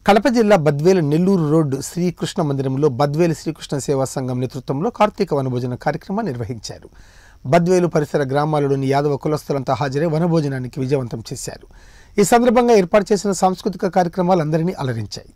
కడప జిల్లా బద్వేలు నెల్లూరు రోడ్డు శ్రీకృష్ణ మందిరంలో బద్వేలు శ్రీకృష్ణ సేవా సంఘం నేతృత్వంలో కార్తీక వనభోజన కార్యక్రమాన్ని నిర్వహించారు. బద్వేలు పరిసర గ్రామాలలోని యాదవ కులస్తులంతా హాజరై వనభోజనానికి విజయవంతం చేశారు. ఈ సందర్భంగా ఏర్పాటు చేసిన సాంస్కృతిక కార్యక్రమాలు అందరినీ అలరించాయి.